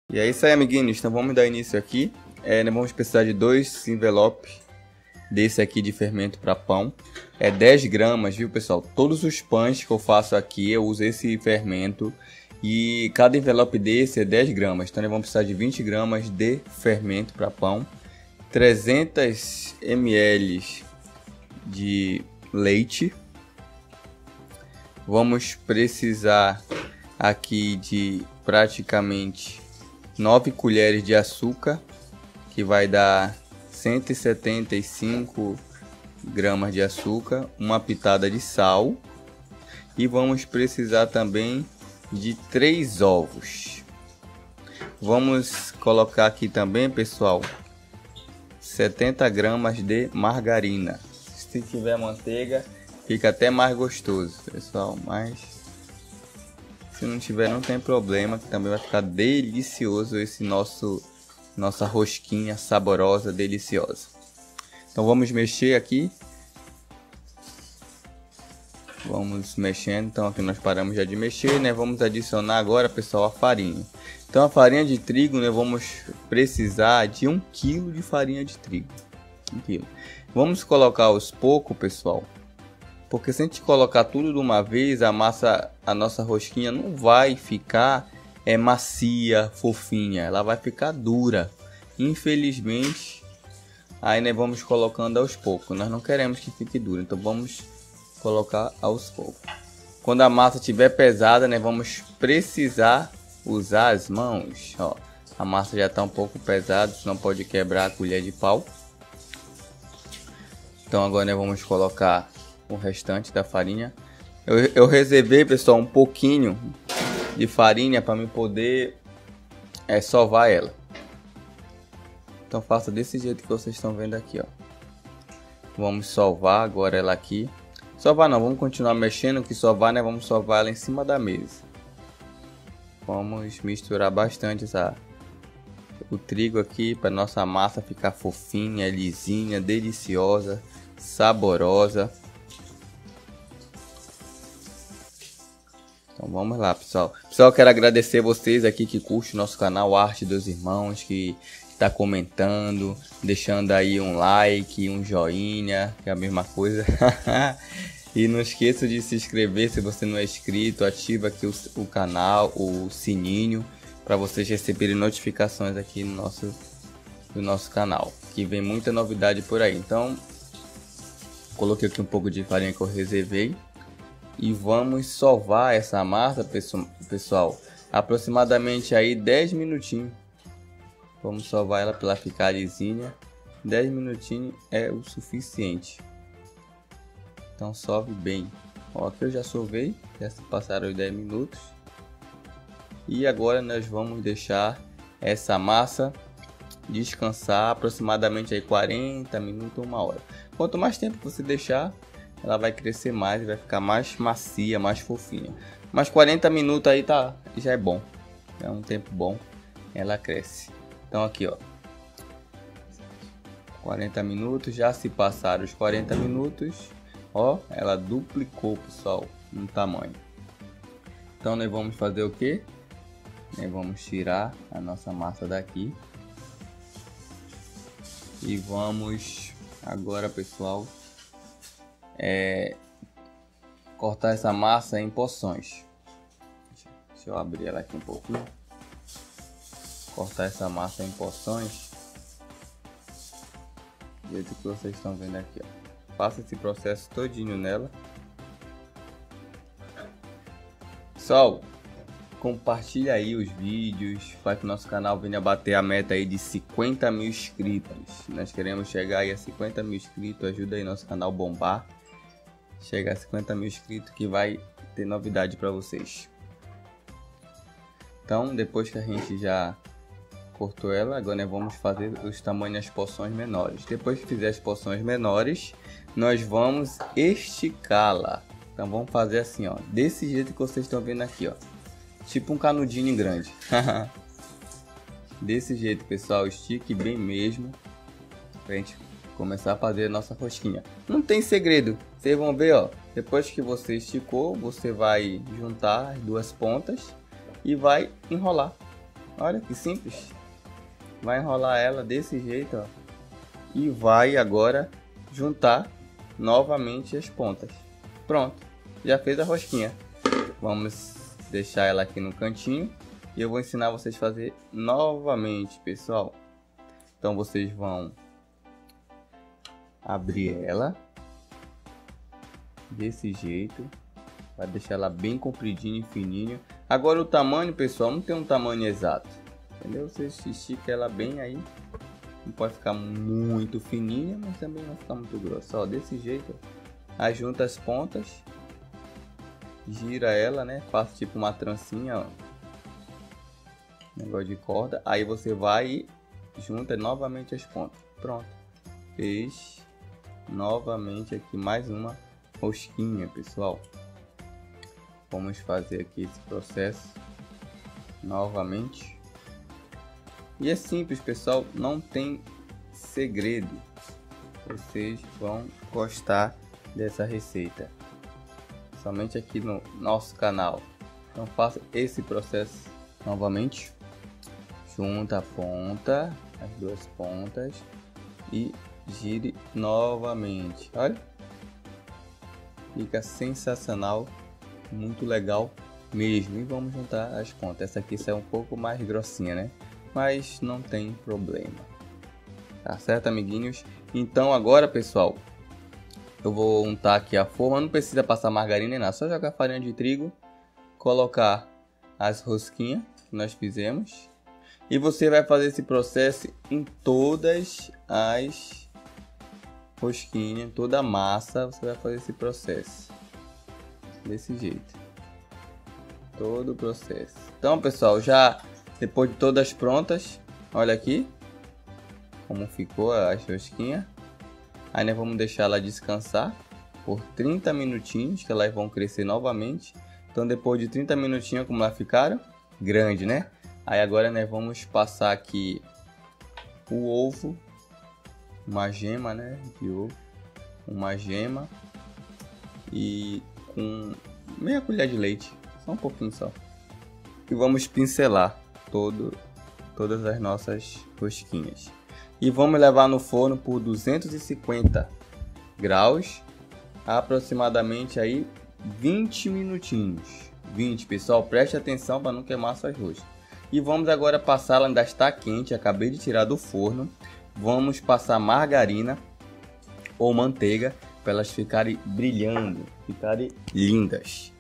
E é isso aí, amiguinhos. Então vamos dar início aqui. Nós vamos precisar de 2 envelopes desse aqui de fermento para pão. 10 gramas, viu, pessoal? Todos os pães que eu faço aqui, eu uso esse fermento. E cada envelope desse é 10 gramas. Então nós vamos precisar de 20 gramas de fermento para pão. 300 ml de leite. Vamos precisar aqui de praticamente 9 colheres de açúcar, que vai dar 175 gramas de açúcar, uma pitada de sal, e vamos precisar também de 3 ovos. Vamos colocar aqui também, pessoal, 70 gramas de margarina. Se tiver manteiga, fica até mais gostoso, pessoal, mas se não tiver, não tem problema, que também vai ficar delicioso esse nossa rosquinha saborosa, deliciosa. Então vamos mexer aqui. Vamos mexendo. Então aqui nós paramos já de mexer, né? Vamos adicionar agora, pessoal, a farinha. Então a farinha de trigo, né? Vamos precisar de 1 kg de farinha de trigo. 1 kg. Vamos colocar aos poucos, pessoal. Porque se a gente colocar tudo de uma vez, a nossa rosquinha não vai ficar macia, fofinha. Ela vai ficar dura. Infelizmente, aí nós vamos colocando aos poucos. Nós não queremos que fique dura, então vamos colocar aos poucos. Quando a massa estiver pesada, nós vamos precisar usar as mãos. Ó, a massa já está um pouco pesada, senão pode quebrar a colher de pau. Então agora nós vamos colocar o restante da farinha. Eu reservei, pessoal, um pouquinho de farinha para me poder sovar ela. Então faça desse jeito que vocês estão vendo aqui, ó. Vamos sovar agora ela aqui. Sovar não, vamos continuar mexendo, que sovar, né? Vamos sovar ela em cima da mesa. Vamos misturar bastante o trigo aqui para nossa massa ficar fofinha, lisinha, deliciosa, saborosa. Então vamos lá, pessoal. Pessoal, quero agradecer vocês aqui que curtem o nosso canal Arte dos Irmãos, que está comentando, deixando aí um like, um joinha, que é a mesma coisa. E não esqueça de se inscrever se você não é inscrito, ativa aqui o canal, o sininho, para vocês receberem notificações aqui do nosso canal, que vem muita novidade por aí. Então, coloquei aqui um pouco de farinha que eu reservei. E vamos sovar essa massa, pessoal, aproximadamente aí 10 minutinhos. Vamos sovar ela para ela ficar lisinha. 10 minutinhos é o suficiente. Então sove bem. Ó, aqui eu já sovei, já se passaram os 10 minutos. E agora nós vamos deixar essa massa descansar aproximadamente aí 40 minutos, 1 hora. Quanto mais tempo você deixar, ela vai crescer mais e vai ficar mais macia, mais fofinha. Mas 40 minutos aí já é bom. É um tempo bom. Ela cresce. Então aqui, ó. 40 minutos. Já se passaram os 40 minutos. Ó, ela duplicou, pessoal, no tamanho. Então nós vamos fazer o que? Nós vamos tirar a nossa massa daqui. E vamos agora, pessoal, cortar essa massa em porções. Deixa eu abrir ela aqui um pouquinho. Cortar essa massa em porções, do jeito que vocês estão vendo aqui, ó. Faça esse processo todinho nela. Pessoal, compartilha aí os vídeos, para que o nosso canal venha bater a meta aí de 50 mil inscritos. Nós queremos chegar aí a 50 mil inscritos. Ajuda aí nosso canal bombar. Chegar a 50 mil inscritos, que vai ter novidade para vocês. Então, depois que a gente já cortou ela, agora nós vamos fazer os tamanhos das porções menores. Depois que fizer as porções menores, nós vamos esticá-la. Então vamos fazer assim, ó, desse jeito que vocês estão vendo aqui, ó, tipo um canudinho grande. Desse jeito, pessoal, estique bem mesmo, pra gente começar a fazer a nossa rosquinha. Não tem segredo, vocês vão ver, ó, depois que você esticou, você vai juntar as duas pontas e vai enrolar. Olha que simples. Vai enrolar ela desse jeito, ó. E vai agora juntar novamente as pontas. Pronto, já fez a rosquinha. Vamos deixar ela aqui no cantinho e eu vou ensinar vocês a fazer novamente, pessoal. Então vocês vão abrir ela desse jeito, vai deixar ela bem compridinha e fininha. Agora o tamanho, pessoal, não tem um tamanho exato, entendeu? Você estica ela bem aí, não pode ficar muito fininha, mas também não ficar muito grossa. Ó, desse jeito, aí junta as pontas, gira ela, né? Faça tipo uma trancinha, ó, negócio de corda. Aí você vai e junta novamente as pontas. Pronto, fez novamente aqui mais uma rosquinha, pessoal. Vamos fazer aqui esse processo novamente. E é simples, pessoal, não tem segredo. Vocês vão gostar dessa receita, somente aqui no nosso canal. Então faça esse processo novamente. Junta a ponta, as duas pontas e gire novamente. Olha, fica sensacional, muito legal mesmo. E vamos juntar as pontas. Essa aqui é um pouco mais grossinha, né? Mas não tem problema. Tá certo, amiguinhos? Então agora, pessoal, eu vou untar aqui a forma. Não precisa passar margarina nem nada, só jogar farinha de trigo, colocar as rosquinhas que nós fizemos. E você vai fazer esse processo em todas as rosquinhas, toda a massa. Você vai fazer esse processo desse jeito, todo o processo. Então, pessoal, já depois de todas prontas, olha aqui como ficou as rosquinhas. Aí nós vamos deixar ela descansar por 30 minutinhos, que elas vão crescer novamente. Então depois de 30 minutinhos, como elas ficaram grande, né? Aí agora nós vamos passar aqui o ovo, uma gema, né, de ovo, uma gema e com meia colher de leite, só um pouquinho só. E vamos pincelar todas as nossas rosquinhas. E vamos levar no forno por 250 graus, aproximadamente aí 20 minutinhos. 20, pessoal, preste atenção para não queimar suas roscas. E vamos agora passar, ela ainda está quente, acabei de tirar do forno. Vamos passar margarina ou manteiga para elas ficarem brilhando, ficarem lindas.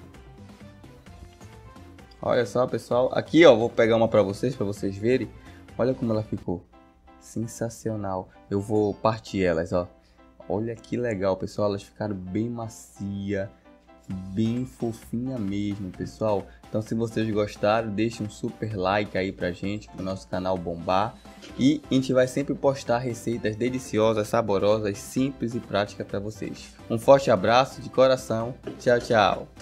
Olha só, pessoal, aqui ó, vou pegar uma para vocês verem. Olha como ela ficou sensacional. Eu vou partir elas, ó. Olha que legal, pessoal, elas ficaram bem macia, bem fofinha mesmo, pessoal. Então se vocês gostaram, deixe um super like aí pra gente, pro nosso canal bombar. E a gente vai sempre postar receitas deliciosas, saborosas, simples e práticas para vocês. Um forte abraço de coração. Tchau, tchau.